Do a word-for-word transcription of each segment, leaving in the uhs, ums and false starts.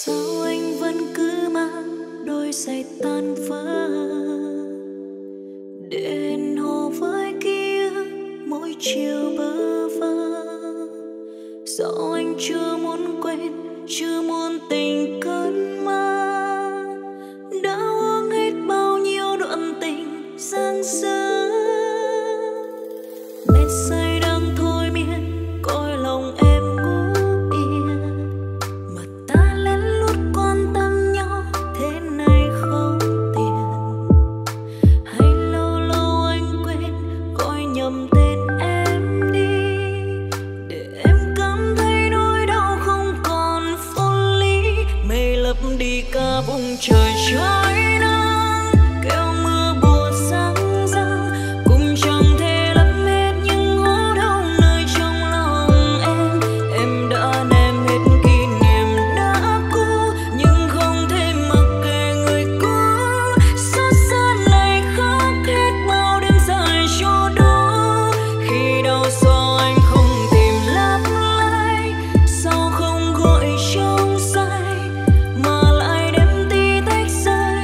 Sao anh vẫn cứ mang đôi giày tan vỡ đến hồ với ký ức mỗi chiều bơ vơ? Dẫu anh chưa muốn quên, chưa muốn tình cơn mơ, đã uống hết bao nhiêu đoạn tình giang dở. Mệt say đang thôi miên, cõi lòng em ngủ yên, mà ta lén lút quan tâm nhau thế này không tiền. Hay lâu lâu anh quên gọi nhầm tên em đi, để em cảm thấy nỗi đau không còn vô lý. Mây lấp đi cả vùng trời trói nắng, kêu mưa buồn sáng ra cũng chẳng thể lấp hết những hố đau nơi trong lòng em. Em đã ném hết kỷ niệm đã cũ, nhưng không thể mặc kệ người cũ. Xót xa này khóc hết bao đêm dài cho đó. Khi đau sao anh không tìm lấp lại, sao không gọi trong say, mà lại đem tí tách rơi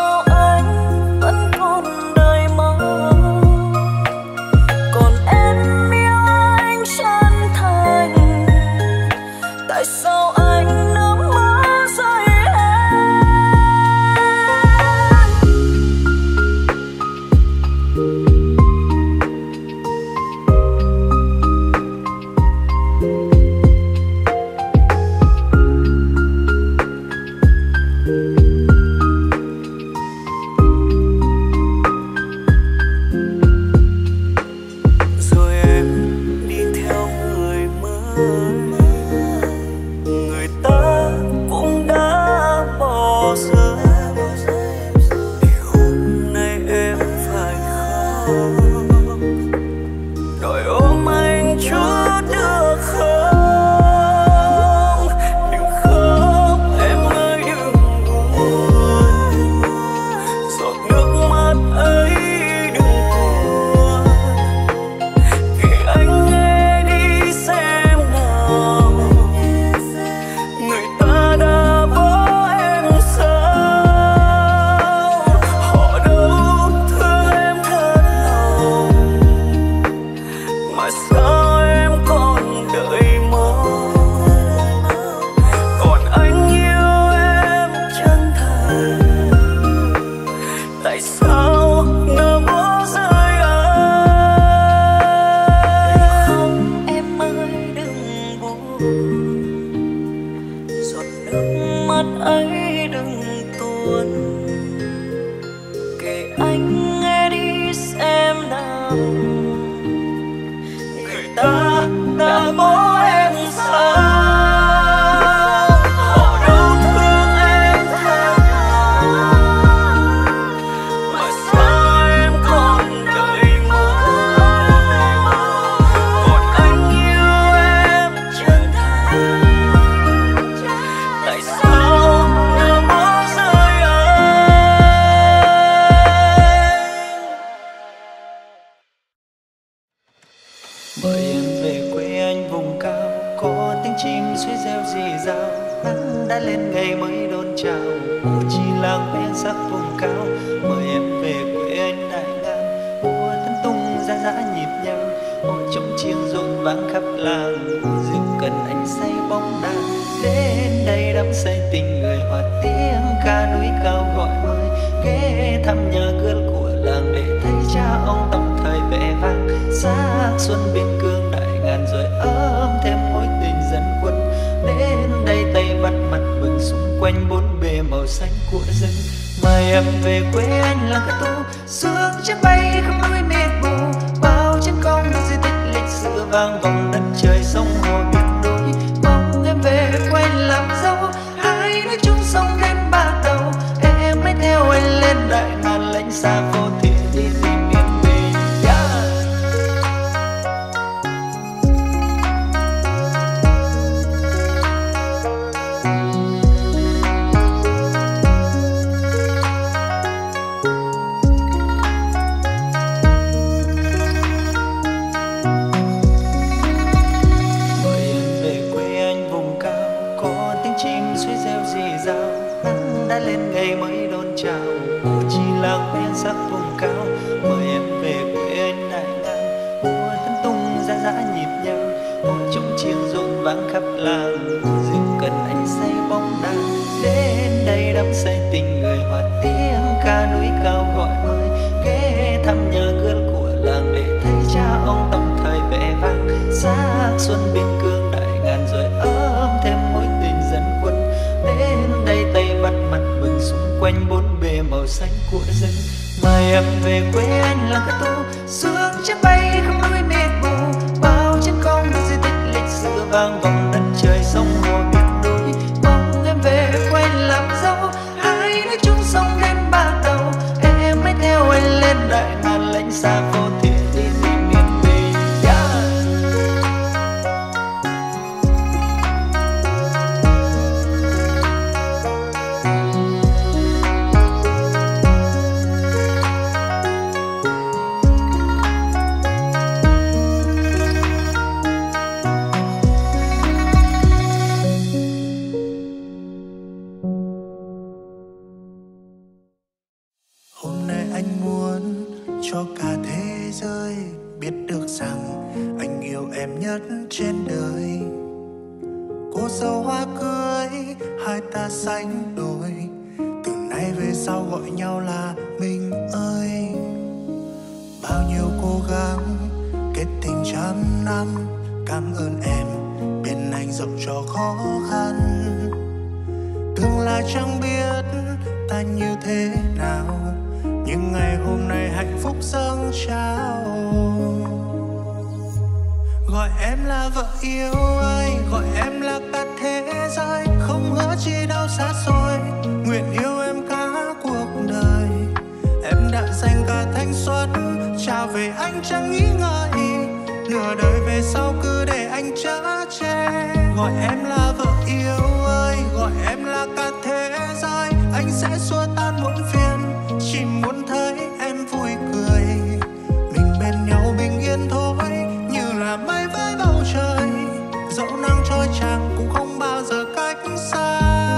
sao anh vẫn còn đời mơ, còn em yêu anh chân thành, tại sao anh nỡ mất rơi rồi em đi theo người mới, người ta cũng đã bỏ rơi để hôm nay em phải khóc, đòi ôm anh chút được không? Đừng khóc em ơi, đừng buồn, giọt nước mắt ấy đừng tuôn, kể anh nghe đi xem nào, người ta đã bỏ em sao? Họ đâu thương em thật lòng, mà sao em còn đợi mong? Còn anh yêu em chân thành, tại sao nỡ bỏ rơi anh? Không em ơi đừng buồn, giọt nước mắt ấy đừng tuôn, kể anh nghe đi xem nào, người ta đã bỏ em sao? Họ đâu thương em thật lòng, mà sao em còn đợi mong? Còn anh yêu em chân thành, tại sao nỡ bỏ rơi anh? Mời em về quê anh vùng cao, có tiếng chim suýt reo rì rào, nắng đã lên ngày mới đón chào, ô chi làng bên sắc vùng cao. Mời em về quê anh đại ngàn, mùa thân tung ra dã nhịp nhàng, ô trống chiêng rộn vang khắp làng, ô rượu cần anh say bóng đàn. Đến đây đắm say tình người hòa tiếng ca núi cao gọi mời, ghé thăm nhà gươm của làng để thấy cha ông tầm thời vẻ vang. Xác xuân biên cương đại ngàn rồi ấm thêm mối tình dân quân, đến đây tay bắt mặt mừng xung quanh bốn bề màu xanh của rừng. Mời em về quê anh làng Cát Tu, sương chớp bay khắp núi mịt mù, bao chiến công di tích lịch sử vang vọng đất trời sông hồ biển núi. Mong em về quê anh làm dâu, hai đứa chung sông đến ba đầu, em mới theo anh lên đại ngàn lãnh xa vô thiện đi tìm yên bình. Yeah. Mời em về quê anh vùng cao, có tiếng chim suýt reo rì rào, nắng đã lên ngày mới đón chào, ô chi làng bên sắc vùng cao. Mời em về quê anh đại ngàn, mùa thân tung ra dã nhịp nhàng, ô trống chiêng rộn vang khắp làng, ô rượu cần anh say bóng đàn. Đến đây đắm say tình người hòa tiếng ca núi cao gọi mời, ghé thăm nhà gươm của làng để thấy cha ông tầm thời vẻ vang. Xác xuân biên cương đại ngàn rồi ấm thêm mối tình dân quân, đến đây tay bắt mặt mừng xung quanh bốn bề màu xanh của rừng. Mời em về quê anh làng Cát Tu, sương chớp bay khắp núi mịt mù, bao chiến công di tích lịch sử vang vọng đất trời sông hồ biển núi. Mong em về quê anh làm dâu, hai đứa chung sông đến ba đầu, em mới theo anh lên đại ngàn lãnh xa vô thiện đi tìm yên bình. Yeah. anh muốn cho cả thế giới biết được rằng anh yêu em nhất trên đời. Cô dâu hoa cưới hai ta sánh đôi, từ nay về sau gọi nhau là mình ơi. Bao nhiêu cố gắng kết tình trăm năm, cảm ơn em bên anh dẫu cho khó khăn. Tương lai chẳng biết ta như thế nào, nhưng ngày hôm nay hạnh phúc dâng trao. Gọi em là vợ yêu ơi, gọi em là cả thế giới, không hứa chi đâu xa xôi, nguyện yêu em cả cuộc đời. Em đã dành cả thanh xuân trả về anh chẳng nghĩ ngợi, nửa đời về sau cứ để anh chở che. Gọi em là vợ yêu ơi, gọi em là cả thế giới, anh sẽ xua tan muộn phiền, chỉ muốn thấy em vui cười. Mình bên nhau bình yên thôi, như là mây với bầu trời, dẫu nắng trôi tràn cũng không bao giờ cách xa.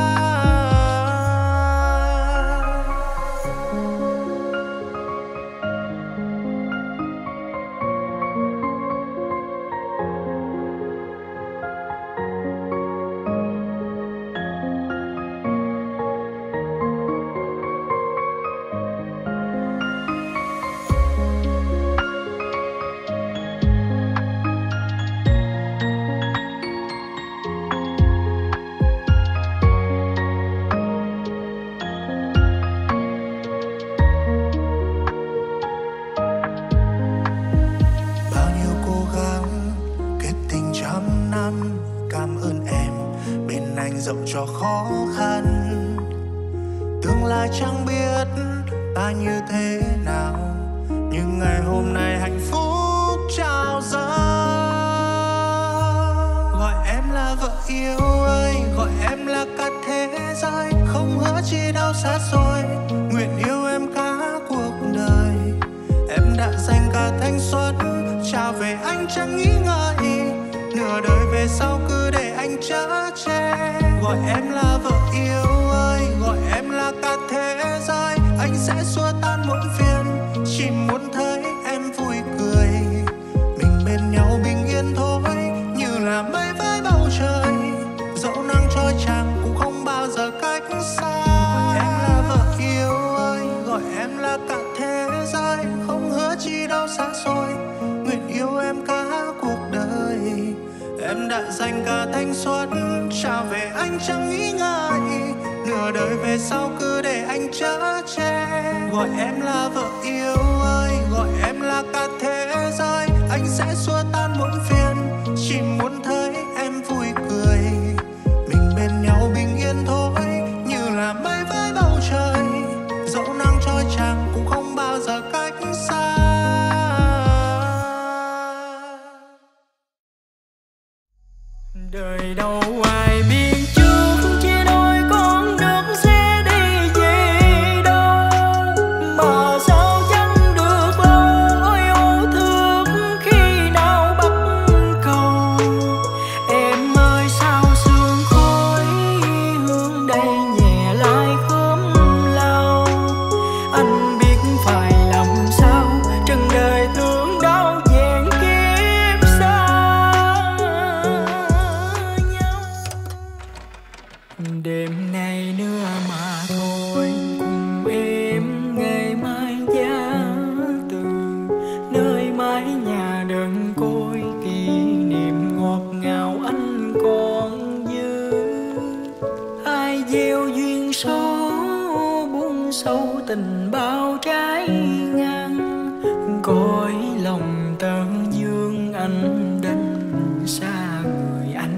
Dẫu cho khó khăn, tương lai chẳng biết ta như thế nào, nhưng ngày hôm nay hạnh phúc trao dâng. Gọi em là vợ yêu ơi, gọi em là cả thế giới, không hứa chi đâu xa xôi, nguyện yêu em cả cuộc đời. Em đã dành cả thanh xuân trả về anh chẳng nghĩ ngợi, nửa đời về sau cứ để anh chở che. Gọi em là vợ yêu ơi, gọi em là cả thế giới, anh sẽ xua tan muộn phiền, chỉ muốn thấy em vui cười. Mình bên nhau bình yên thôi, như là mây với bầu trời, dẫu nắng trôi tràn cũng không bao giờ cách xa. Gọi em là vợ yêu ơi, gọi em là cả thế giới, không hứa chi đâu xa xôi, nguyện yêu em cả cuộc đời. Em đã dành cả thanh xuân trả về anh chẳng nghĩ ngợi, nửa đời về sau cứ để anh chở che. Gọi em là vợ yêu ơi, gọi em là cả thế giới, anh sẽ xua tan muộn phiền, chỉ muốn thấy em vui cười. Mình bên nhau bình yên thôi, như là mây với bầu trời, dẫu nắng trôi tràn cũng không bao giờ cách xa. Đời đâu ai biết trước, chỉ đôi con đường sẽ đi về đâu, mà sao chẳng được lâu yêu thương khi nào bắt cầu. Em ơi sao sương khói hương đây nhẹ lại khóm lau, anh biết phải làm sao, trần đời thương đau vẹn kiếp xa. Đêm nay nữa mà thôi, cùng em ngày mai giá từ nơi mái nhà đơn côi, kỷ niệm ngọt ngào anh còn dư. Ai gieo duyên số buông sâu tình bao trái ngang, cõi lòng tơ dương anh đến xa người anh.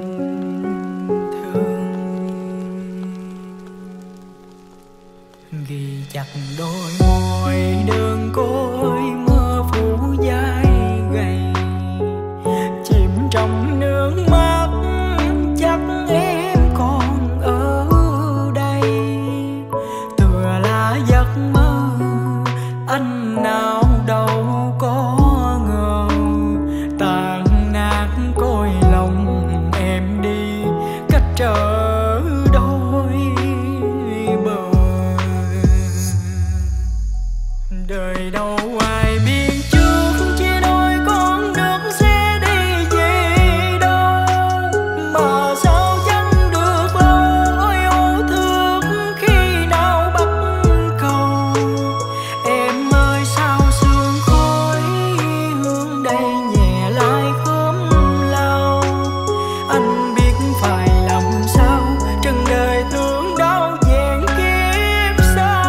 Ghi chặt đôi môi đơn côi, mưa phủ dài gầy, chìm trong nước mắt chắc em còn ở đây. Tựa là giấc mơ anh nào đâu có ngờ, tàn nát cõi lòng em đi cách trở đôi bờ. Đời đâu ai biết trước chia đôi con đường sẽ đi về đâu, mà sao chẳng được lâu yêu thương khi nào bắt cầu. Em ơi sao sương khói hương đây nhẹ lại khóm lau, anh biết phải làm sao trần đời thương đau vẹn kiếp xa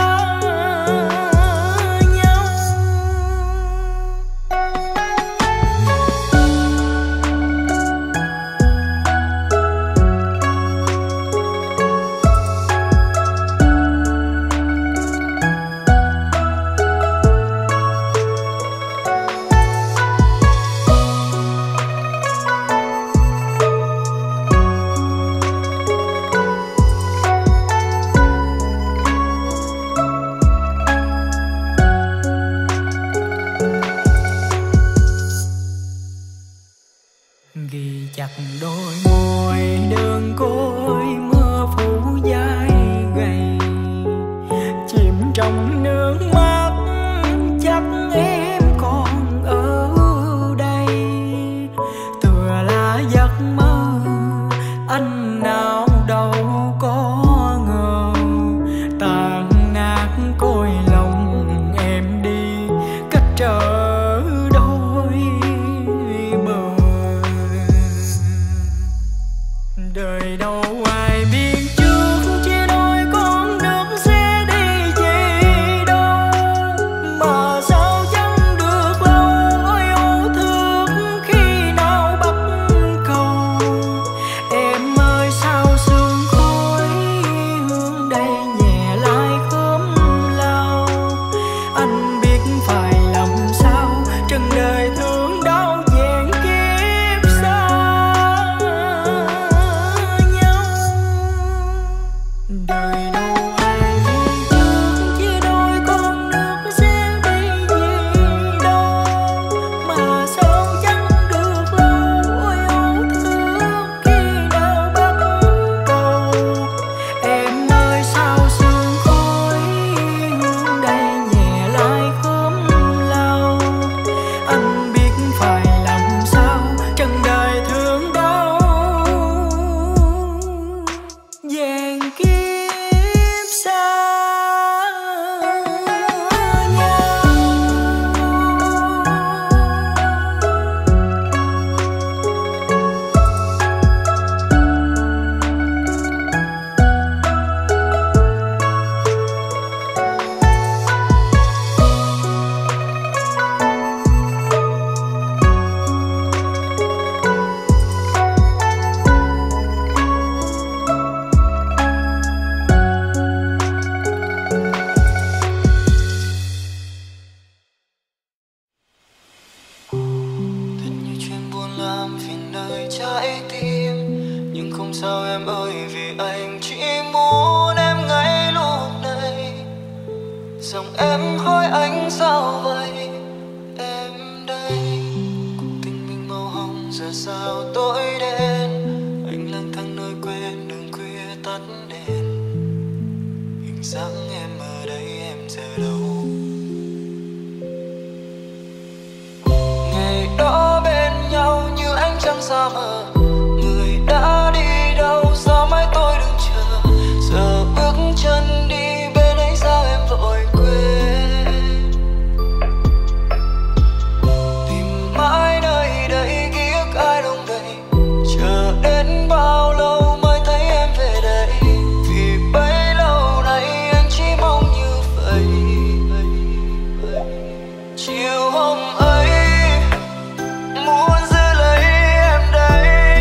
nhau. Ghi chặt đôi môi đơn côi mưa phủ dài gầy, chìm trong nước mắt chắc em còn ở đây. Tựa là giấc mơ anh nào đâu có ngờ, tàn nát cõi lòng em đi cách trở đôi bờ. Đời đâu ai biết trước chia đôi con đường sẽ đi về đâu, mà sao chẳng được lâu yêu thương khi nào bắt cầu. Em ơi sao sương khói hương đây nhẹ lại khóm lau, anh biết phải làm sao trần đời thương đau vẹn kiếp xa nhau. Đời đâu ai biết trước chia đôi con đường sẽ đi về đâu, mà sao chẳng được lâu yêu thương khi nào bắt cầu. Em ơi sao sương khói hương đây nhẹ lại khóm lau, anh biết phải làm sao trần đời thương đau vẹn kiếp xa nhau. Thật nhiều chuyện buồn làm phiền đời trái tim, nhưng không sao em ơi, vì anh chỉ muốn em ngay lúc này. Rằng em hỏi anh sao vậy, em đây cuộc tình mình màu hồng giờ sao tối đen. Anh lang thang nơi quên đường khuya tắt đèn, hình dáng em ở đây em giờ đâu. Ngày đó bên nhau như ánh trăng xa mờ, người đã đi đâu sao mãi tôi đứng chờ. Giờ bước chân đi bên ấy sao em vội quên. Tìm mãi nơi đây ký ức ai đông đầy, chờ đến bao lâu mới thấy em về đây. Vì bấy lâu nay anh chỉ mong như vậy. Chiều hôm ấy muốn giữ lấy em đây,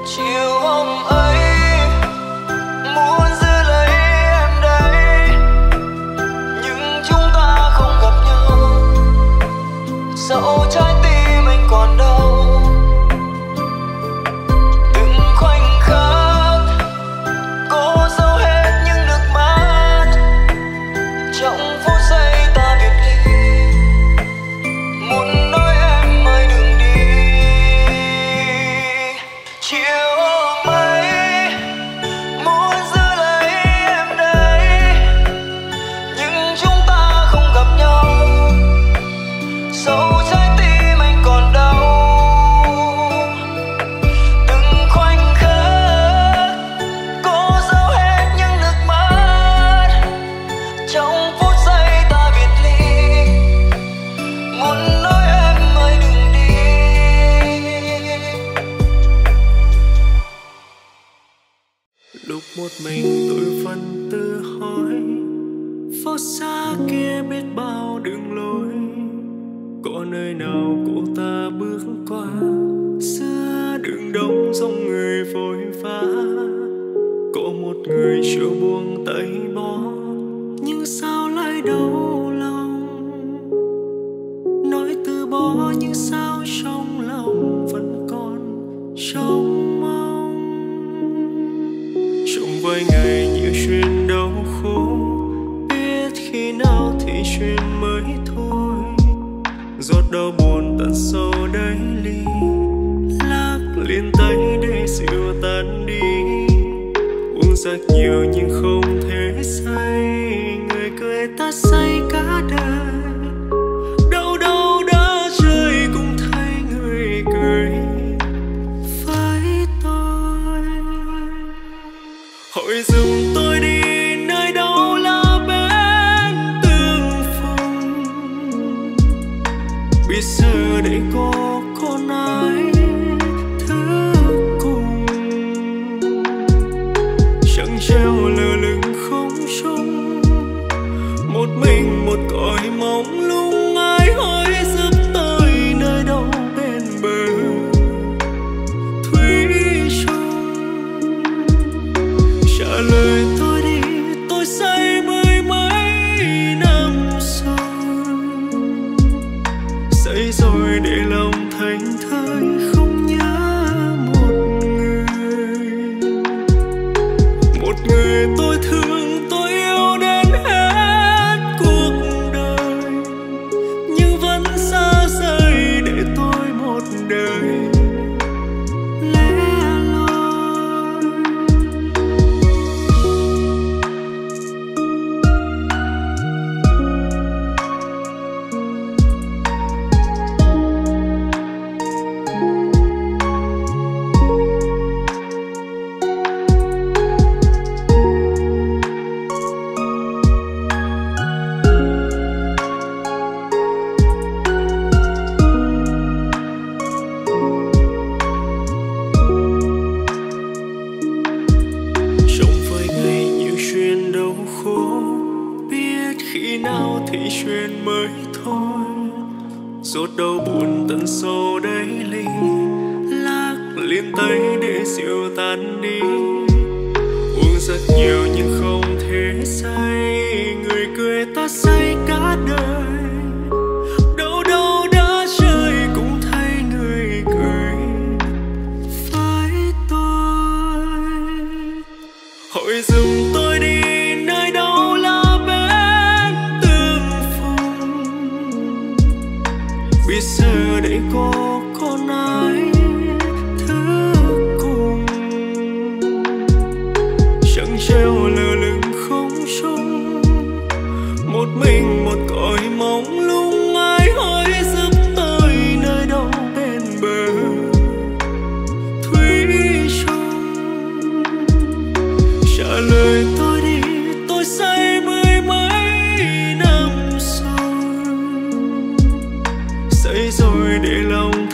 chiều hôm ấy muốn giữ lấy em đây, nhưng chúng ta không gặp nhau. Dẫu trái tim anh còn đau, từng khoảnh khắc cố giấu hết những nước mắt. Trong phút giây ta biệt ly, muốn nói em ơi đừng đi. Chiều hôm ấy muốn giữ lấy em đây, nhưng chúng ta không gặp nhau. Dẫu trái tim anh còn đau, từng khoảnh khắc cố giấu hết những nước mắt. Trong phút giây ta biệt ly, muốn nói em ơi đừng đi. Lúc một mình tôi vẫn tự hỏi, phố xa kia biết bao đường lối, có nơi nào cô ta bước qua giữa đường đông dòng người vội vã. Có một người chưa buông tay bỏ, nhưng sao lại đau lòng, nói từ bỏ nhưng sao trong lòng vẫn còn trông mong. Trong vài ngày nhiều chuyện đau khổ, biết khi nào thì chuyện mới thôi. Giọt đau buồn tận sâu đáy ly, lắc liền tay để dịu tan đi. Uống rất nhiều nhưng không thể say, người cười ta say cả đời. Đâu đâu đã rơi cũng thấy người cười với tôi. Hỏi dùm tôi đi, nơi đâu là bên tương phùng, biết giờ để có con ai thứ cùng. Chẳng treo lơ lửng không chung, một mình một cõi mong lung. Ai hỏi giúp tôi nơi đâu bên bờ thủy chung. Trả lời tôi đi, tôi say mười mấy năm rồi. Say rồi để lòng thành thơi, không nhớ một người. Một người tôi thương, tôi yêu đến hết cuộc đời, nhưng vẫn xa rời để tôi một đời lẻ loi. Trong vài ngày nhiều chuyện đau khổ, biết khi nào thì chuyện mới thôi. Giọt đau buồn tận sâu đáy ly, lắc liền tay để dịu tan đi. Uống rất nhiều nhưng không thể say, người cười ta say cả đời. Đâu đâu đã rơi cũng thấy người cười với tôi. Hỏi dùm tôi đi, nơi đâu là bên tương phùng, biết giờ để có con ai thứ cùng. Chẳng treo lơ lửng không chung, một mình một cõi mong lung. Ai hỏi giúp tôi nơi đâu bên bờ thủy chung. Trả lời tôi đi, tôi say mười mấy năm rồi. Say rồi để lòng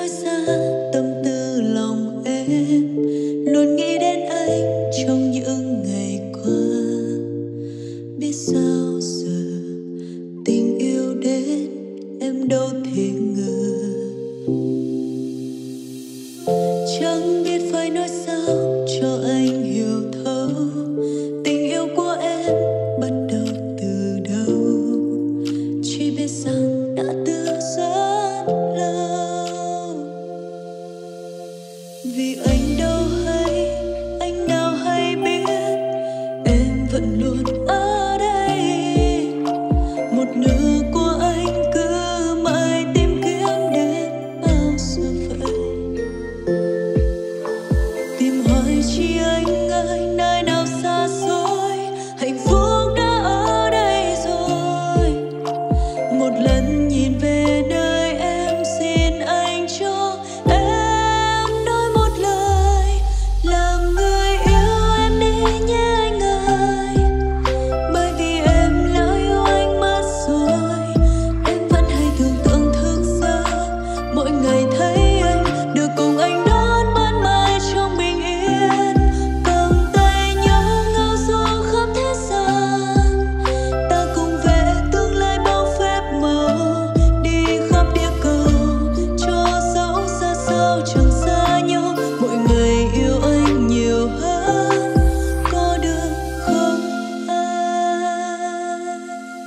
nói ra tâm tư lòng em, luôn nghĩ đến anh trong những ngày qua. Biết sao giờ tình yêu đến em đâu thể ngờ, chẳng biết phải nói sao cho anh hiểu thấu tình yêu của em bắt đầu từ đâu. Chỉ biết rằng đã từ rất lâu, vì anh đâu hay, anh nào hay biết em vẫn luôn ở đây. Một nửa của anh cứ mãi tìm kiếm đến bao giờ vậy. Tìm hỏi chi anh ơi, nơi nào xa xôi, hạnh phúc đã ở đây rồi. Một lần nhìn về nơi em, xin anh cho em nói một lời. Làm người yêu em đi nhé anh ơi, bởi vì em lỡ yêu anh mất rồi. Em vẫn hay tưởng tượng thức giấc, mỗi ngày thấy anh được cùng anh đón ban mai trong bình yên. Cầm tay nhau ngao du khắp thế gian, ta cùng về tương lai bao phép màu. Đi khắp địa cầu cho dẫu xa sao chẳng xa nhau. Mỗi ngày yêu anh nhiều hơn, có được không anh?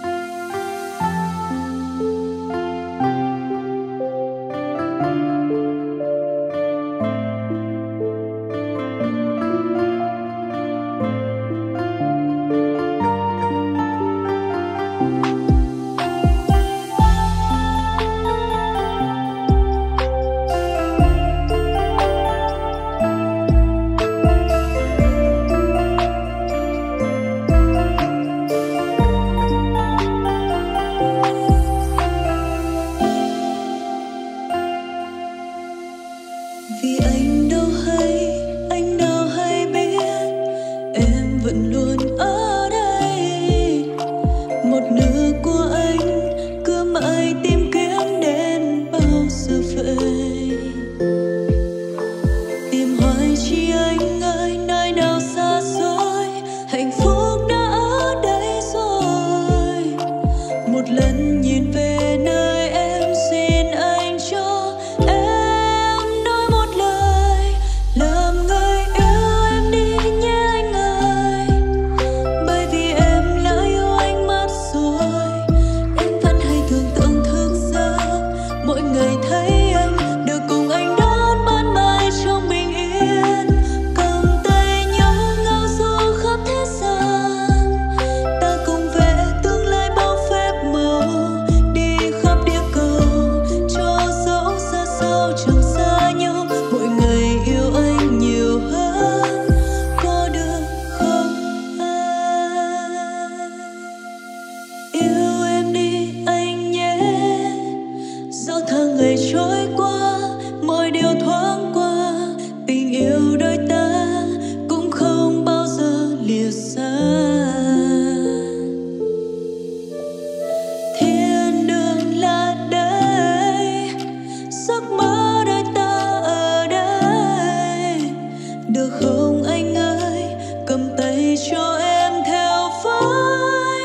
Vì anh đâu hay, anh nào hay biết em vẫn luôn ở đây. Một nửa của anh cứ mãi tìm kiếm đến bao giờ vậy. Tìm hỏi chi anh ơi, nơi nào xa xôi, hạnh phúc đã ở đây rồi. Một lần nhìn về nơi em, xin anh cho em nói một lời. Làm người yêu em đi nhé anh ơi, bởi vì em lỡ yêu anh mất rồi. Em vẫn hay tưởng tượng thức giấc, mỗi ngày thấy anh được cùng anh đón ban mai trong bình yên. Cầm tay nhau ngao du khắp thế gian, ta cùng về tương lai bao phép màu. Đi khắp địa cầu cho dẫu xa sao chẳng xa nhau. Mỗi ngày yêu anh nhiều hơn, có được không anh? Yêu em đi anh nhé, dẫu tháng ngày trôi qua, mỗi điều thoáng qua. Tình yêu đôi ta cũng không bao giờ lìa xa. Thiên đường là đây, giấc mơ đôi ta ở đây. Được không anh ơi, cầm tay cho em theo với.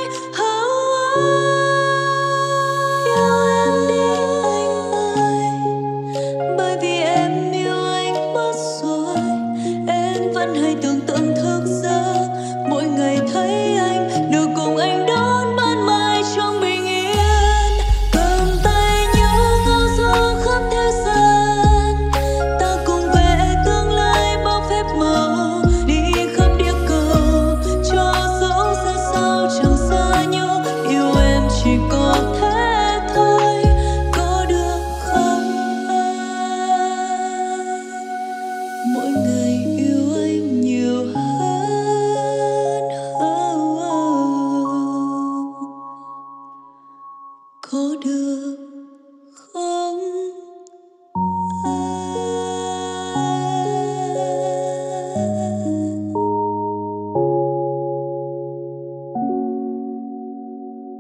Yêu em đi anh ơi, bởi vì em yêu anh mất rồi. Em vẫn hay tưởng tượng thức giấc, mỗi ngày thấy anh được cùng anh đón ban mai trong bình yên. Cầm tay nhau ngao du khắp thế gian, ta cùng về tương lai bao phép màu. Đi khắp địa cầu cho dẫu xa sao chẳng xa nhau. Yêu em chỉ có thế thôi, có được không anh? Mỗi ngày yêu anh nhiều hơn, oh, oh. Có được không anh?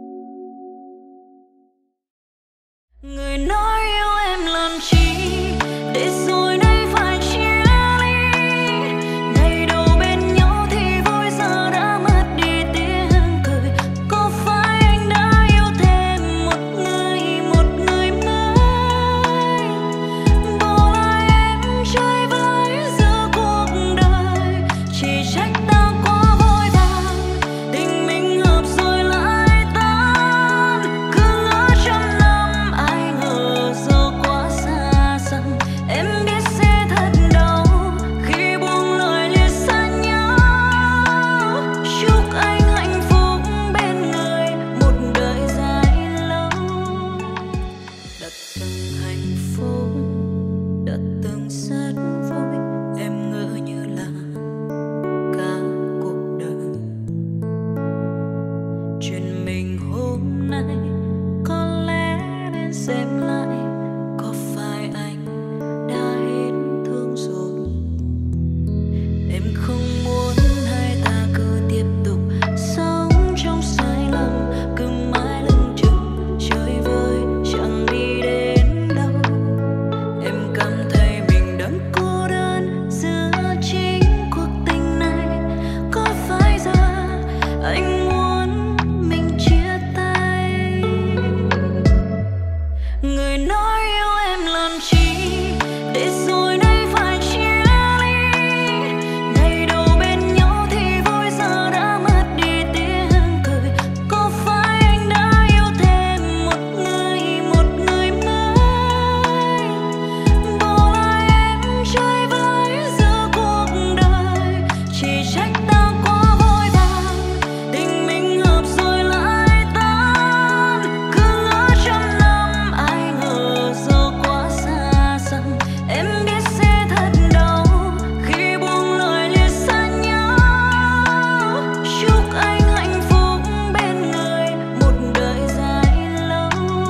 Người nói yêu em làm chi, xem lại có phải anh đã hết thương rồi. Em không muốn hai ta cứ tiếp tục sống trong sai lầm, cứ mãi lưng chừng chơi vơi chẳng đi đến đâu. Em cảm thấy mình đang cô đơn giữa chính cuộc tình này. Có phải giờ anh muốn mình chia tay? Người nói yêu em làm chi để rồi nay phải chia ly. Ngày đầu bên nhau thì vui, giờ đã mất đi tiếng cười. Có phải anh đã yêu thêm một người, một người mới? Bỏ lại em chơi với giữa cuộc đời, chỉ trách ta quá vội vàng. Tình mình hợp rồi lại tan, cứ ngỡ trăm năm ai ngờ giờ quá xa xăm. Em biết sẽ thật đau khi buông lời lìa xa nhau. Chúc anh hạnh phúc bên người một đời dài lâu.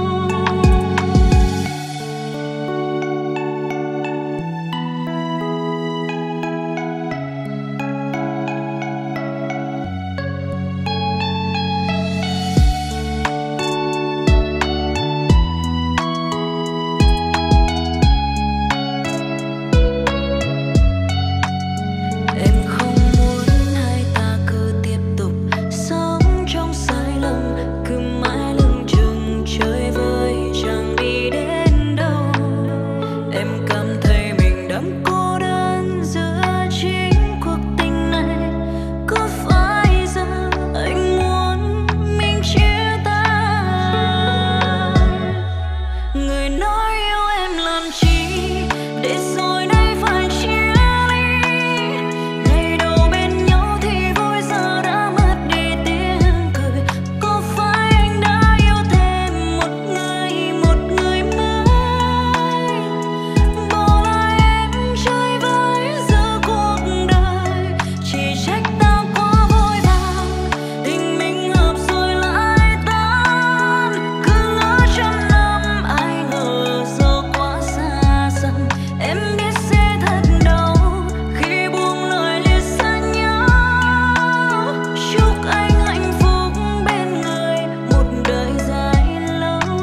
Em không muốn hai ta cứ tiếp tục sống trong sai lầm, cứ mãi lưng chừng chơi vơi chẳng đi đến đâu. Em cảm thấy mình đang cô đơn giữa chính cuộc tình này. Có phải giờ anh muốn mình chia tay? Người nói yêu em làm chi để rồi nay phải chia ly. Ngày đầu bên nhau thì vui, giờ đã mất đi tiếng cười. Có phải anh đã yêu thêm một người, một người mới? Bỏ lại em chơi với giữa cuộc đời, chỉ trách ta quá vội vàng. Tình mình hợp rồi lại tan, cứ ngỡ trăm năm ai ngờ giờ quá xa xăm. Em biết sẽ thật đau khi buông lời lìa xa nhau. Chúc anh hạnh phúc bên người một đời dài lâu.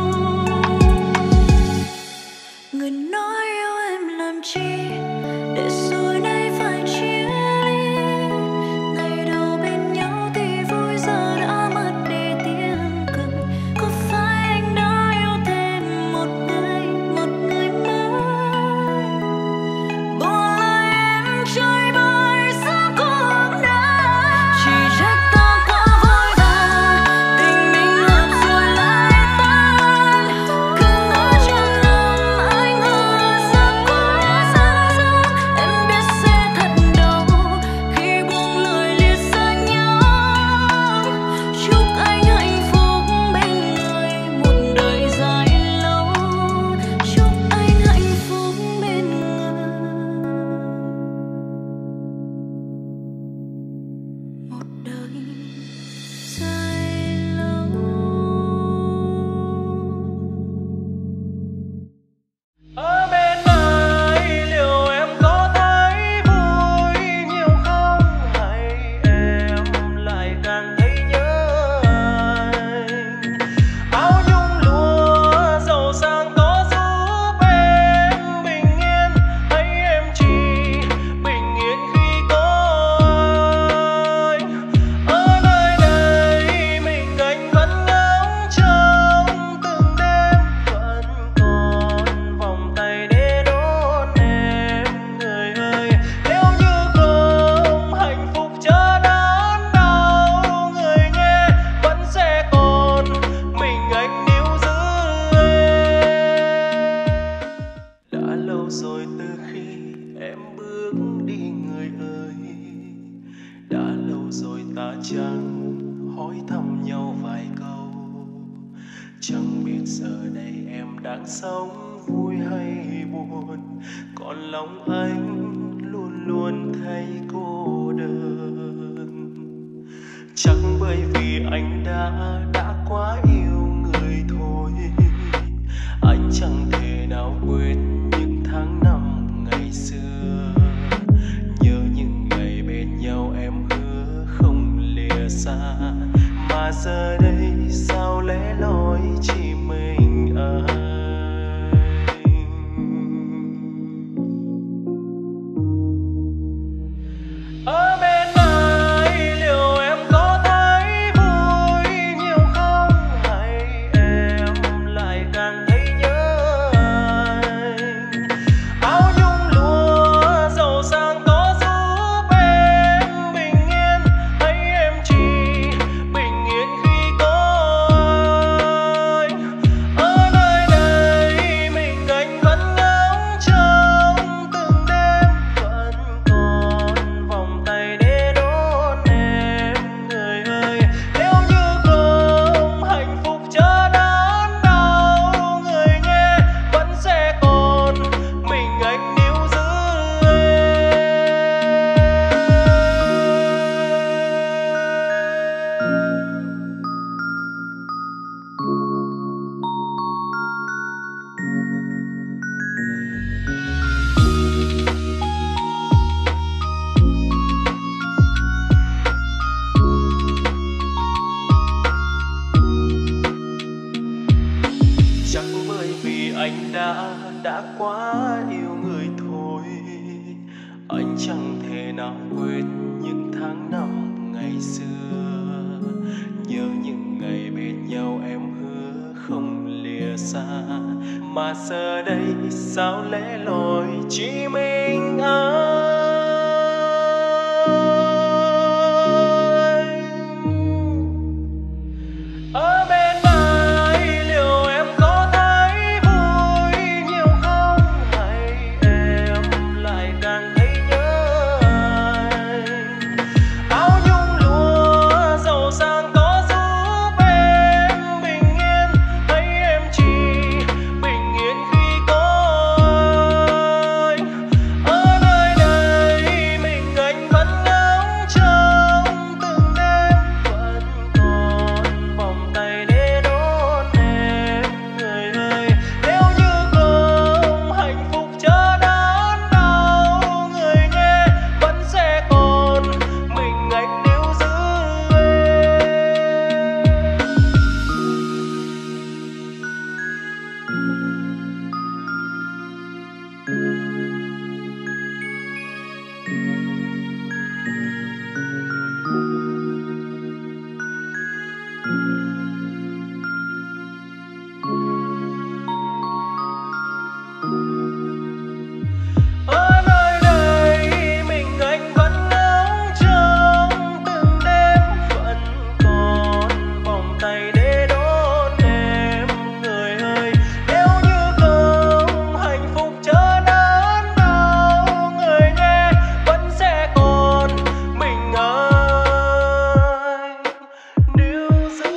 Người nói yêu em làm chi để rồi nay phải chia ly. Ngày đầu bên nhau thì vui, giờ đã mất đi tiếng cười. Có phải anh đã yêu thêm một người, một người mới? Bỏ lại em chơi vơi giữa cuộc đời, chỉ trách ta quá vội vàng. Tình mình hợp rồi lại tan, cứ ngỡ trăm năm ai ngờ giờ quá xa xăm. Em biết sẽ thật đau khi buông lời lìa xa nhau. Chúc anh hạnh phúc bên người một đời dài lâu. Chúc anh hạnh phúc bên người một đời dài lâu. Ở bên ai liệu em có thấy vui nhiều không, hay em lại càng thấy nhớ anh? Áo nhung lụa giàu sang có giúp em bình yên, hay em chỉ bình yên khi có anh? Ở nơi đây mình anh vẫn ngóng trông từng đêm, vẫn còn vòng tay để đón em. Người ơi, nếu như không hạnh phúc chờ đón đâu, người nghe vẫn sẽ còn mình anh níu giữ em. Đã lâu rồi từ khi em bước đi người ơi, đã lâu rồi ta chẳng hỏi thăm nhau vài câu. Chẳng biết giờ đây em đang sống vui hay buồn, còn lòng anh luôn luôn thấy cô đơn. Chắc bởi vì anh đã đã quá yêu người thôi, Anh đã, đã quá yêu người thôi. Anh chẳng thể nào quên những tháng năm ngày xưa. Nhớ những ngày bên nhau em hứa không lìa xa. Mà giờ đây sao lẽ loi chỉ mình anh. Ở bên mai liệu em có thấy vui nhiều không, hay em lại càng thấy nhớ anh. Áo nhung lụa giàu sang có giúp em bình yên, hay em chỉ bình yên khi có anh. Ở nơi đây mình anh vẫn ngóng trông từng đêm, vẫn còn vòng tay để đón em người ơi. Nếu như không hạnh phúc chờ đón đâu người nhé, vẫn sẽ còn mình anh níu giữ ở nơi đây mình anh vẫn ngóng trông từng đêm, vẫn còn vòng tay để đón em người ơi. Nếu như không hạnh phúc chờ đón đâu người nhé, vẫn sẽ còn mình anh níu giữ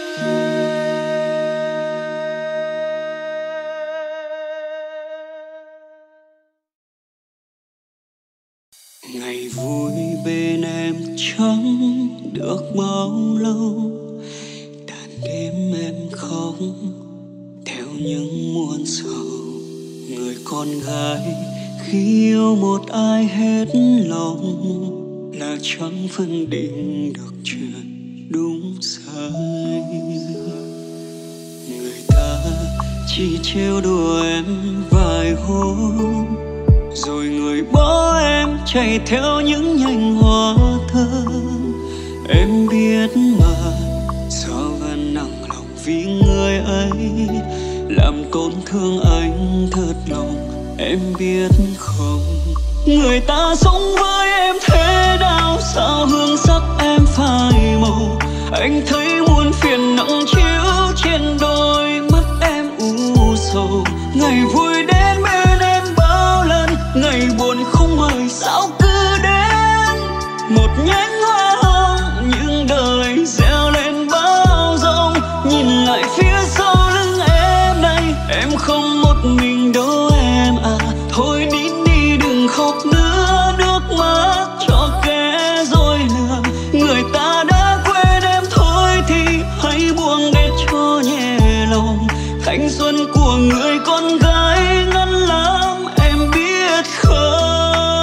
Ngày vui bên em chẳng được bao lâu, đàn đêm em khóc theo những muôn sầu. Người con gái khi yêu một ai hết lòng là chẳng phân định được chuyện đúng sai. Người ta chỉ trêu đùa em vài hôm, rồi người bỏ em chạy theo những nhành hoa thơm. Em biết mà sao vẫn nặng lòng vì người ấy làm tổn thương anh thật lòng. Em biết không, người ta sống với em thế nào, sao hương sắc em phai màu. Anh thấy muôn phiền nặng chiếu trên đôi mắt em u sầu. Ngày vui đến bên em bao lần, ngày buồn không mời sao cứ đến. Một nhánh hoa hồng những đời gieo lên bao giông. Nhìn lại phía sau lưng em đây, em không một mình đâu em à. Thôi nín đi đừng khóc nữa, nước mắt cho kẻ dối lừa. Người ta đã quên em thôi thì hãy buông để cho nhẹ lòng. Thanh xuân của người con gái ngắn lắm em biết không.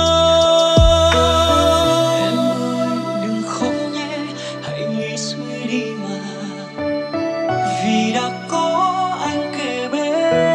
Em ơi đừng khóc nhé, hãy nghĩ suy đi mà, vì đã có anh kề bên.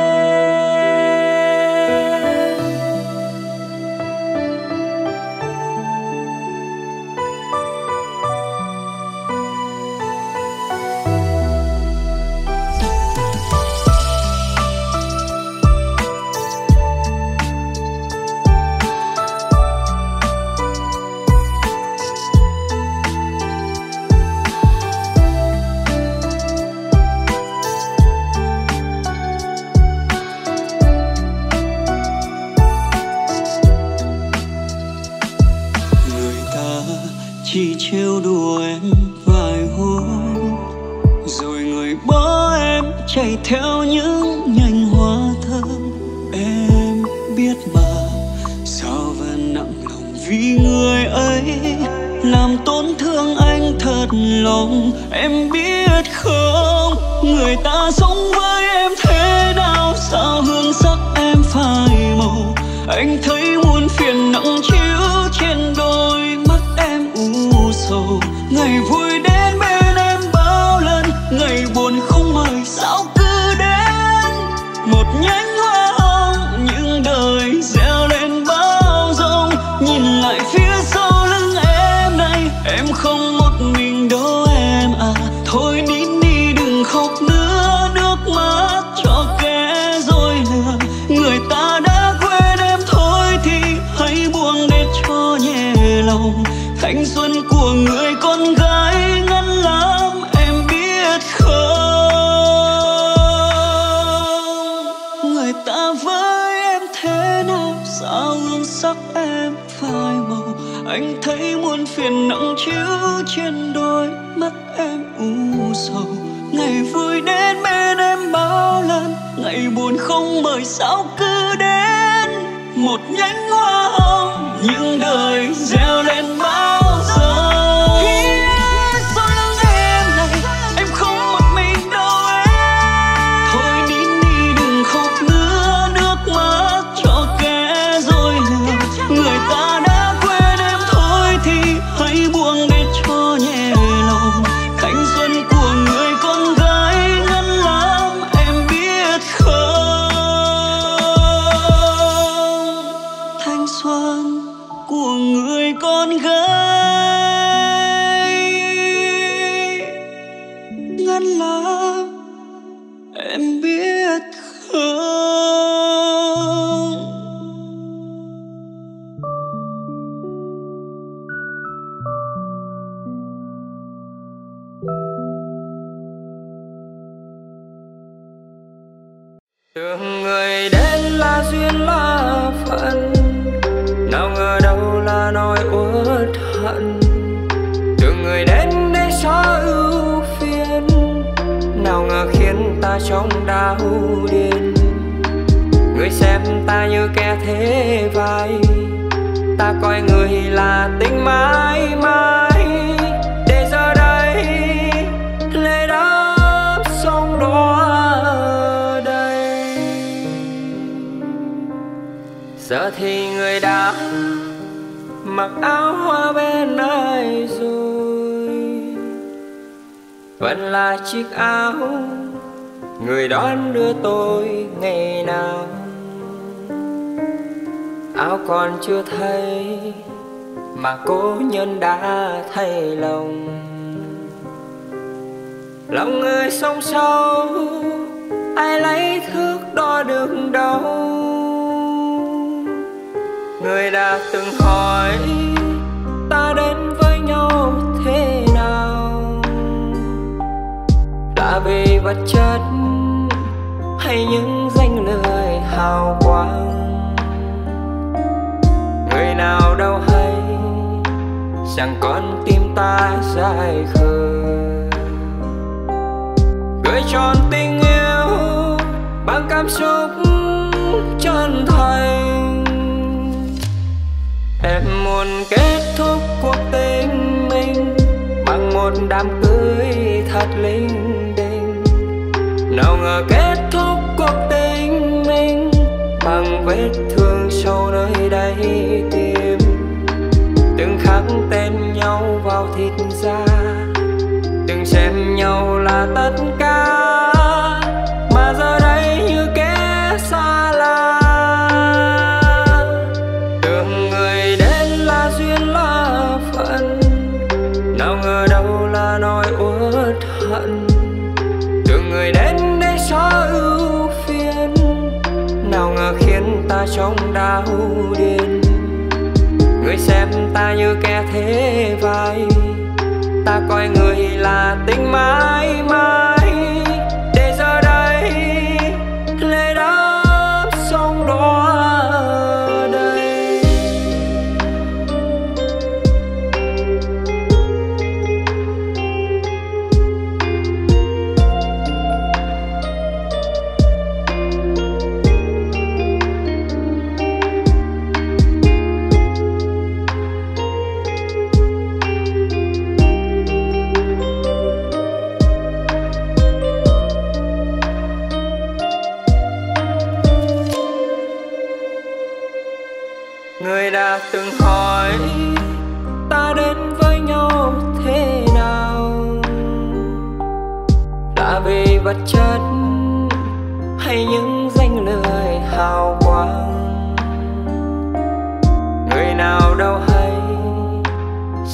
Chỉ trêu đùa em vài hôm, rồi người bỏ em chạy theo những nhành hoa thơm. Em biết mà sao vẫn nặng lòng vì người ấy làm tổn thương anh thật lòng. Em biết không, người ta sống với em thế nào, sao hương sắc em phai màu. Anh thấy muôn phiền nặng chiếu trên đôi mắt em u sầu. Ngày vui đến bên em bao lần, ngày buồn không mời sao cứ đến. một nhánh hoa hồng những đời gieo lên bao giông. Nhìn lại phía sau lưng em này, em không một mình đâu em à. Thôi nín đi đừng khóc nữa, nước mắt cho kẻ dối lừa. Người ta đã quên em thôi thì hãy buông để cho nhẹ lòng. Thanh xuân của người con gái ngắn lắm em biết không. Người ta với em thế nào sao hương sắc em phai màu. Anh thấy muôn phiền nặng chiếu trên đôi mắt em u sầu. Ngày vui đến bên em bao lần, ngày buồn không mời sao cứ đến. Một nhánh hoa hồng những đời gieo lên bao giờ. Phía sau lưng em này, em không một mình đâu em. Thôi nín đi đừng khóc nữa, nước mắt cho kẻ dối lừa. Người ta đã quên em thôi thì hãy buông để cho nhẹ lòng. Thanh xuân của người con gái ngắn lắm em biết không. Thanh xuân của người con gái ngắn lắm em biết không. Tưởng người đến là duyên là phận, nào ngờ đâu là nỗi uất hận. Tưởng người đến để xóa ưu phiền, nào ngờ khiến ta trong đau điên. Người xem ta như kẻ thế vai, ta coi người là tình mãi mãi. Để giờ đây lệ đáp sông đỏ đây. Giờ thì người đã mặc áo hoa bên ai rồi, vẫn là chiếc áo người đón đưa tôi ngày nào. Áo còn chưa thấy mà cố nhân đã thay lòng. Lòng người sông sâu ai lấy thước đo được đâu. Người đã từng hỏi ta đến với nhau thế nào, là vì vật chất hay những danh lời hào quang. Người nào đâu hay rằng con tim ta dài khờ, gửi tròn tình yêu bằng cảm xúc chân thành. Em muốn kết thúc cuộc tình mình bằng một đám cưới thật linh đình. Nào ngờ kết thúc cuộc tình mình bằng vết thương sâu nơi đáy tim. Từng khắc tên nhau vào thịt da, từng xem nhau là tất cả, mà giờ đây như kẻ xa lạ. Tưởng người đến là duyên là phận, nào ngờ đâu là nỗi uất hận. Tưởng người đến để xóa ưu phiền, nào ngờ khiến ta trong đau điên. Người xem ta như kẻ thế vai, ta coi người là tình mãi mãi. Để giờ đây lệ đáp sông đỏ đây. Người đã từng hỏi ta đến với nhau thế nào, là vì vật chất hay những danh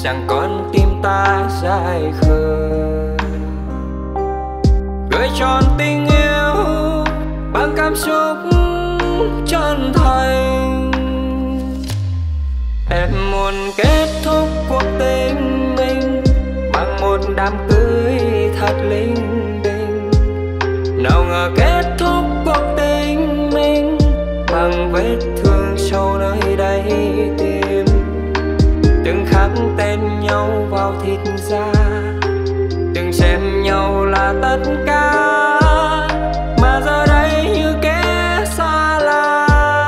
rằng con tim ta dài khờ. Gửi tròn tình yêu bằng cảm xúc chân thành. Em muốn kết thúc cuộc tình mình bằng một đám cưới thật linh đình. Nào ngờ kết thúc cuộc tình mình bằng vết thương sâu nơi đáy tim. Đừng khắc tên nhau vào thịt da, đừng xem nhau là tất cả, mà giờ đây như kẻ xa lạ.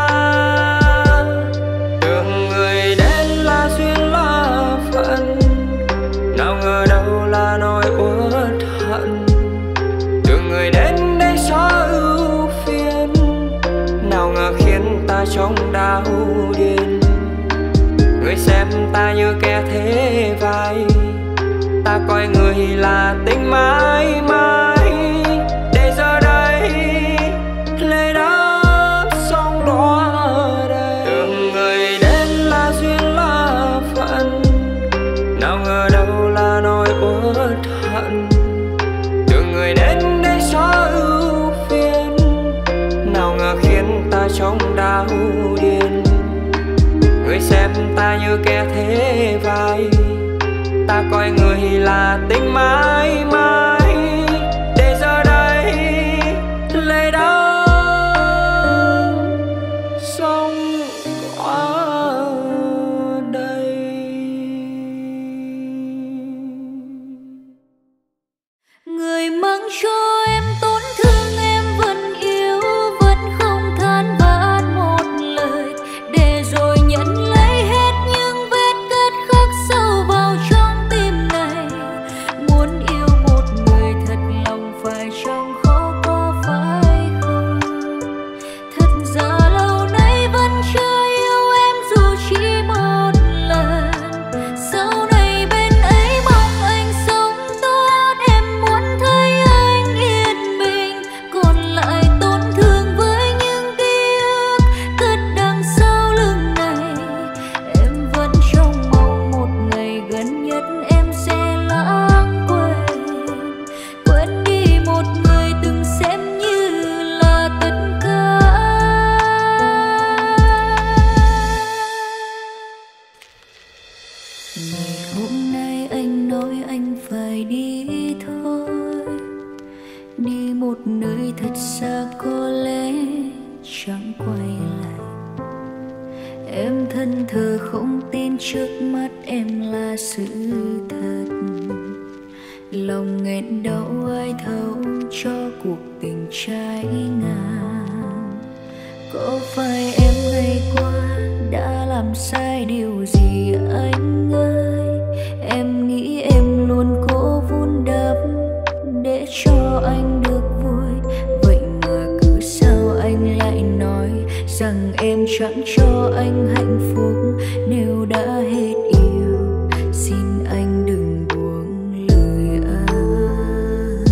Tưởng người đến là duyên là phận, nào ngờ đâu là nỗi uất hận. Tưởng người đến đây xóa ưu phiền, nào ngờ khiến ta trong đau điên. Người xem ta như kẻ thế vai, ta coi người là tình mãi mãi. Để giờ đây lệ đã sóng đỏ đây. Tưởng người đến là duyên là phận, nào ngờ đâu là nỗi uất hận. Tưởng người đến đây xóa ưu phiền, nào ngờ khiến ta trong đau điên. Người xem ta như kẻ thế vai, ta coi người là tình mãi mãi. Để giờ đây lệ đã xong qua đây. Người mang cho em tổn thương em vẫn yêu, vẫn không than vãn một lời, để rồi nhận lấy hết những vết cắt khắc sâu vào trong tim này. Muốn yêu một người thật lòng phải chăng khó có phải không? Thật ra lâu nay vẫn chưa yêu em dù chỉ một lần. Sau này bên ấy mong anh sống tốt, em muốn thấy anh yên bình. Còn lại tổn thương với những ký ức cất đằng sau lưng này. Em vẫn trông mong một ngày gần nhất em sẽ lãng quên, quên đi một người từng xem như là tất cả. Ngày hôm nay anh nói anh phải đi thôi, đi một nơi thật xa có lẽ chẳng quay lại. Em thân thờ không tin trước mắt em là sự thật. Lòng nghẹn đau ai thấu cho cuộc tình trái ngang. Có phải em ngày qua đã làm sai điều gì anh ơi? Em nghĩ em luôn cố vun đắp để cho anh được vui. Vậy mà cứ sao anh lại nói rằng em chẳng cho anh hạnh phúc nếu đã hết yêu. Xin anh đừng buông lời anh.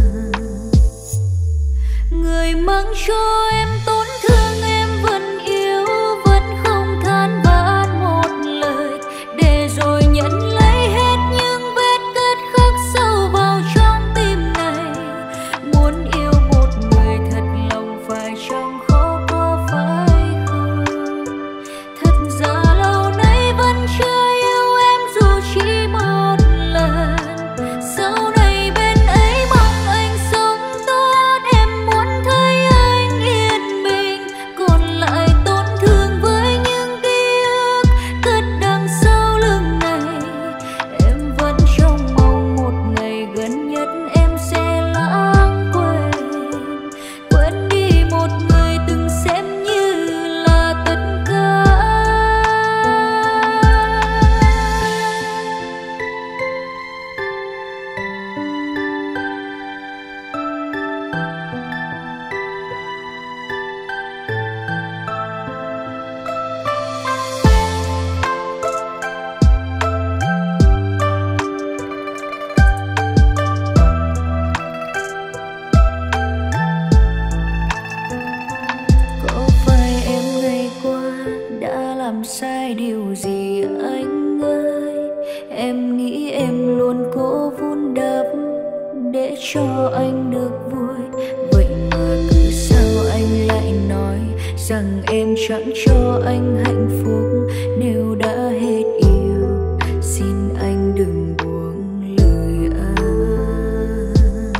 Người mang cho em tổn thương em vẫn yêu, vẫn không than vãn một lời, để rồi nhận lấy hết những vết cắt khắc sâu vào trong tim này. Muốn yêu một người thật lòng phải chăng khó có phải không? Thật ra lâu nay vẫn chưa yêu em dù chỉ một lần. Sau này bên ấy mong anh sống tốt, em muốn thấy anh yên bình. Còn lại tổn thương với những ký ức cất đằng sau lưng này. Em vẫn trông mong một ngày gần nhất em sẽ lãng quên, quên đi một người từng xem như là tất cả. Có phải em ngày qua đã làm sai điều gì anh ơi? Em nghĩ cho anh được vui. Vậy mà cứ sao anh lại nói rằng em chẳng cho anh hạnh phúc. Nếu đã hết yêu, xin anh đừng buông lời anh.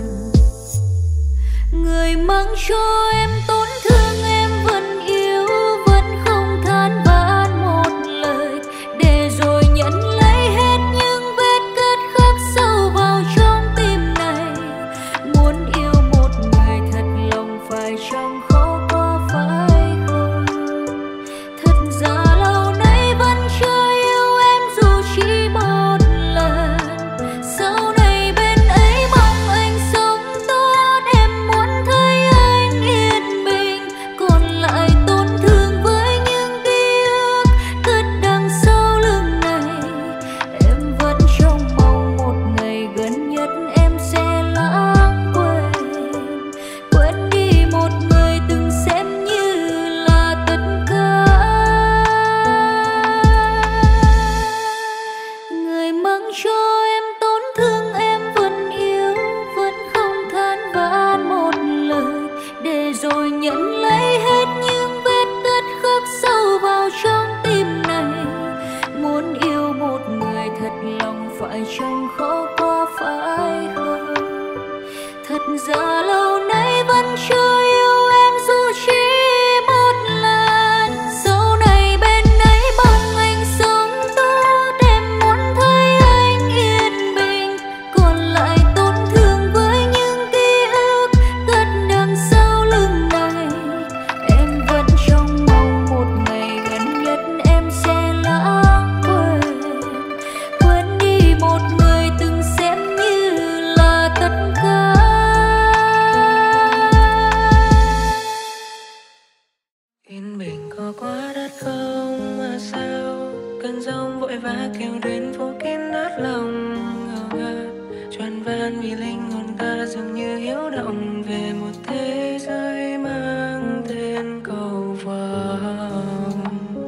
Người mang cho em tổn thương em vẫn yêu, vẫn không than vãn một lời, để rồi nhận lấy hết những vết cắt khắc sâu vào trong tim này. Muốn yêu một người thật lòng phải chăng khó quá phải không? Thật ra lâu nay vẫn chưa yêu em dù chỉ một lần. Sau này bên ấy mong anh sống tốt, em muốn thấy anh yên bình. Còn lại tổn thương với những ký ức cất đằng sau lưng này. Em vẫn trông mong một ngày gần nhất em sẽ lãng quên, quên đi một người từng xem như là tất cả. Người mang cho em tổn thương em vẫn yêu, vẫn không than vãn một lời, để rồi nhận lấy hết những vết cắt khắc sâu vào trong tim này. Muốn yêu một người thật lòng phải chăng khó quá phải không? Thật ra lâu nay vẫn chưa yêu em dù chỉ một lần. Sau này bên ấy mong anh sống tốt, em muốn thấy anh yên bình. Còn lại tổn thương với những ký ức cất đằng sau lưng này. Em vẫn trông mong một ngày gần nhất em sẽ lãng quên, quên đi một người từng xem như là tất cả. Yên bình có quá đắt không mà sao cơn giông vội vã kéo đến phố kín nát lòng ngào ngạt choàn van vì linh hồn ta dường như hiếu động về một thế giới mang tên cầu vồng.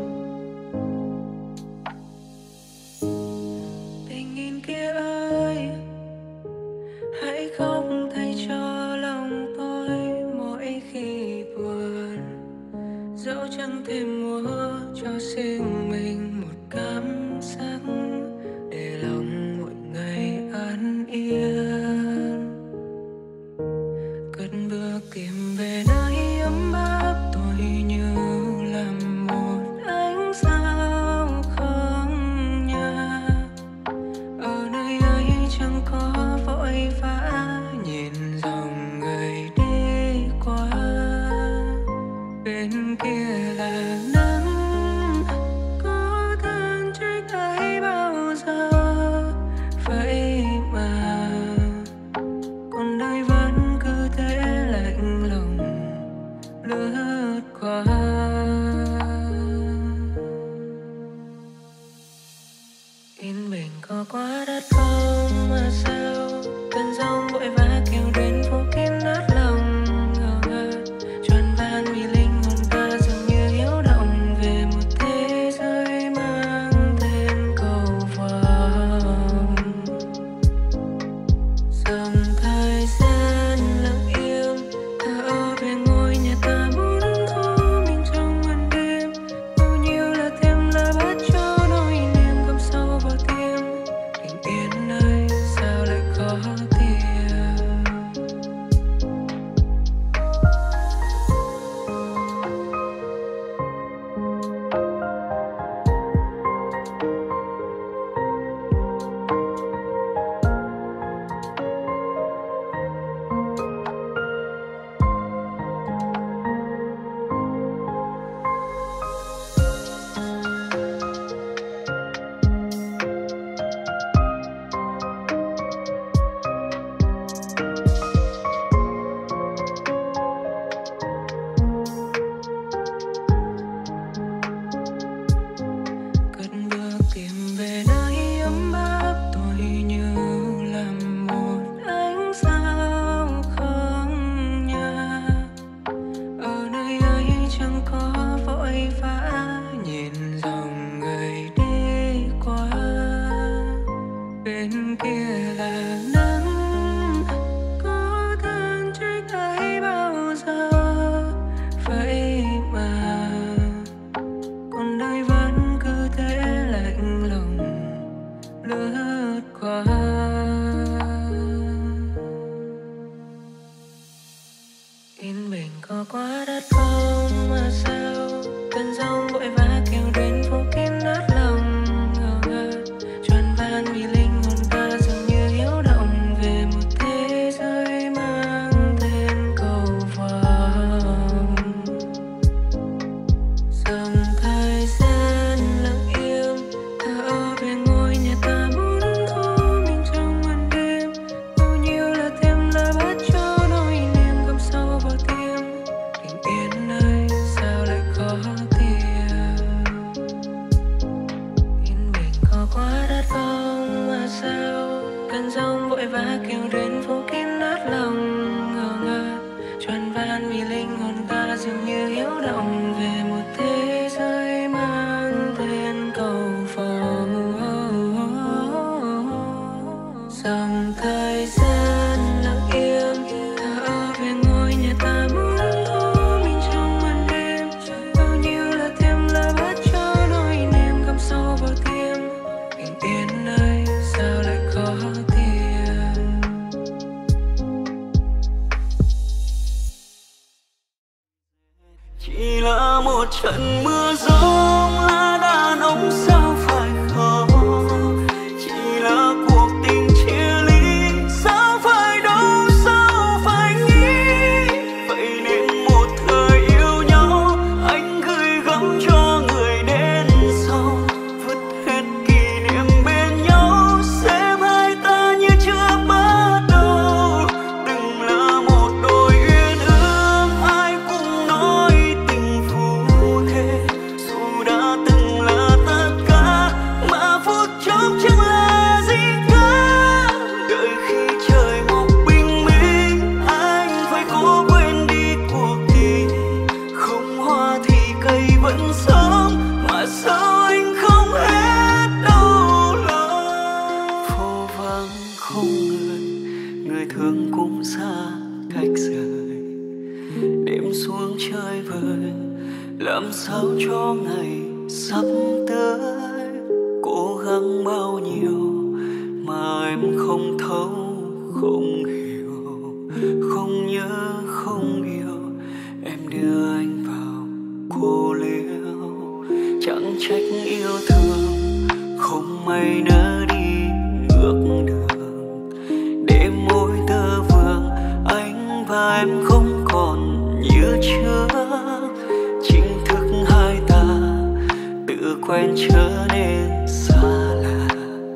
Tình yên kia ơi, hãy khóc thay cho lòng tôi mỗi khi buồn. Dẫu chẳng thể mua cho riêng mình một cảm giác để lòng mỗi ngày an yên. Cất bước tìm về nơi ấm áp, tôi như là một ánh sao không nhà. Ở nơi ấy chẳng có vội vã, nhìn dòng người đi qua. Bên kia là nắng, có than trách ai bao giờ. Vậy mà còn đời vẫn cứ thế lạnh lùng lướt qua. Yên bình có quá đắt không mà sao cơn giông vội vã kéo đến phố kín nát lòng ngào ngạt choàn van vì linh hồn ta dường như hiếu động về một thế giới mang tên cầu vồng. Dòng thời gian lặng im thở về ngôi nhà ta muốn thu mình trong màn đêm. Bao nhiêu là thêm lời bắt cho nỗi niềm gầm sâu vào tim. Bình yên nơi không mà sao cơn giông vội vã kéo đến phố kín nát lòng ngào ngạt choàn van vì linh hồn ta dường như hiếu động về một thế giới mang tên cầu vồng. Dòng thời gian lặng im thở ơ về ngôi nhà ta muốn thu mình trong màn đêm, bao nhiêu là thêm lời bắt cho nỗi niềm gầm sâu vào tim. Bình yên nơi sao lại khó tìm, yên bình có quá đất không mà sao cơn giông vội vã kéo đến phố kín nát lòng ngào ngạt choàn van vì linh hồn ta dường như hiếu động về một thế giới mang tên cầu vồng. Dòng thời gian lặng im thở ơ về ngôi nhà ta muốn thu mình trong màn đêm, bao nhiêu là thêm lời bắt cho nỗi niềm gầm sâu vào tim. Bình yên nơi sao lại khó tìm. Chỉ là một trận mưa giông lá đàn ống sao phải không, chỉ là cuộc tình chia ly sao phải đâu sao phải nghĩ. Vậy nên một thời yêu nhau anh gửi gắm cho người đến sau, vứt hết kỷ niệm bên nhau xem hai ta như chưa bắt đầu. Đừng là một đôi uyên ương ai cũng nói tình phù thế, dù đã từng là tất cả mà phút chốc chẳng là gì cả. Đợi khi trời mọc bình minh anh phải cố quên đi cuộc tình, không hoa thì cây vẫn sống mà sao anh không hết đau lòng. Phố vắng không người, người thương cũng xa cách rời, đêm xuống chơi vơi làm sao cho ngày sắp tới. Cố gắng bao nhiêu mà em không thấu không hiểu, không nhớ không yêu em đưa anh vào cô liễu. Chẳng trách yêu thương không may nỡ đi ngược đường, để môi tơ vương anh và em không còn như trước. Chính thức hai ta tự quen trở nên xa lạ,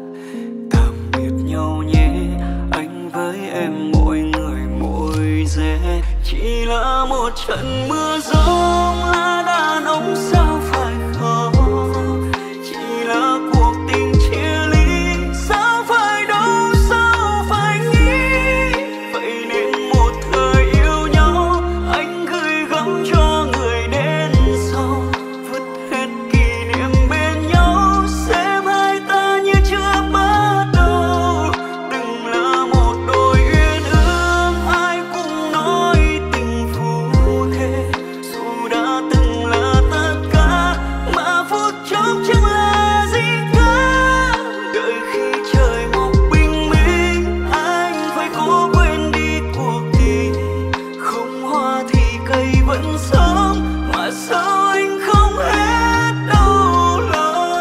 tạm biệt nhau nhé anh với em mỗi người mỗi rét. Chỉ là một trận mưa giông lá đàn ống sao phải không, chỉ là cuộc tình chia ly sao phải đâu sao phải nghĩ. Vậy nên một thời yêu nhau anh gửi gắm cho người đến sau, vứt hết kỷ niệm bên nhau xem hai ta như chưa bắt đầu. Đừng là một đôi uyên ương ai cũng nói tình phù thế, dù đã từng là tất cả mà phút chốc chẳng là gì cả. Đợi khi trời mọc bình minh anh phải cố quên đi cuộc tình, không hoa thì cây vẫn sống mà sao anh không hết đau lòng.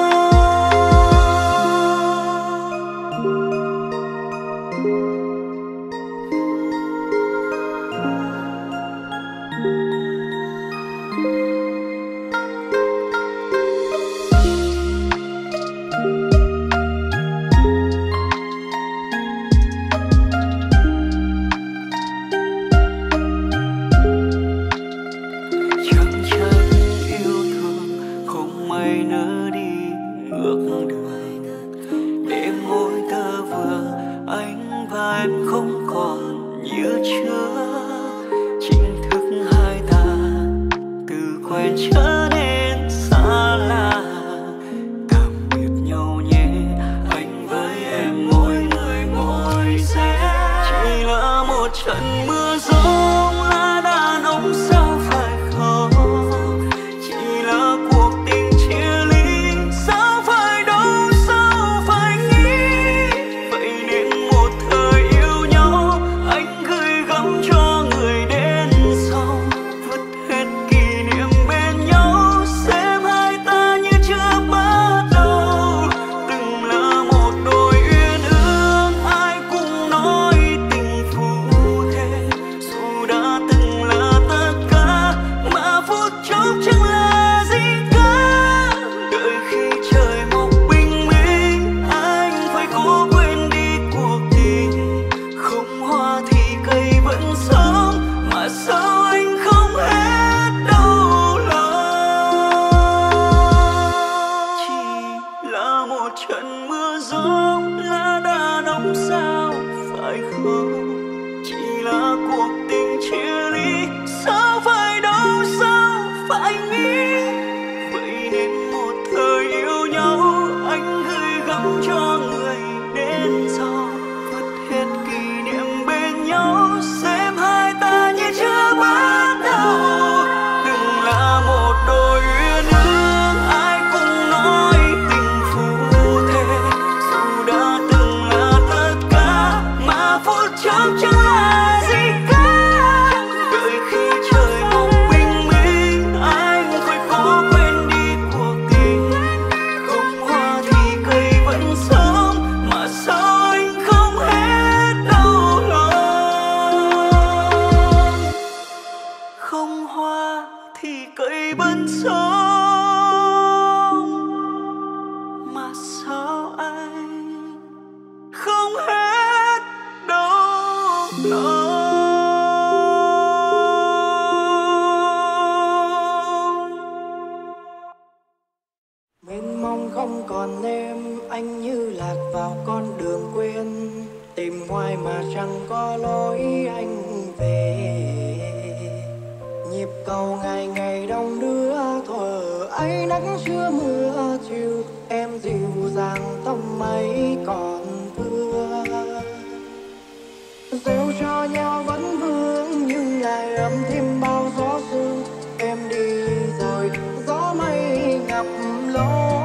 Chẳng trách yêu thương không may nỡ đi ngược đường, để môi tơ vương anh và em không còn như trước. Chính thức hai ta từ quen trở nên xa lạ, tạm biệt nhau nhé anh với em mỗi người mỗi rét. Chỉ là một trận mưa giông lá đàn ống sao phải không, chỉ là cuộc tình chia ly sao phải đâu sao phải nghĩ. Vậy nên một thời yêu nhau anh gửi gắm cho người đến sau, vứt hết hoa thì cây bên sông, mà sao anh không hết đâu lòng. Mênh mông không còn em, anh như lạc vào con đường quên, tìm hoài mà chẳng có lối anh về. Nhịp cầu ngày ngày đông đưa thuở ấy, nắng trưa mưa chiều em dịu dàng tông mây còn thưa. Rêu cho nhau vẫn vương nhưng ngày ấm thêm bao gió sương. Em đi rồi gió mây ngập lối.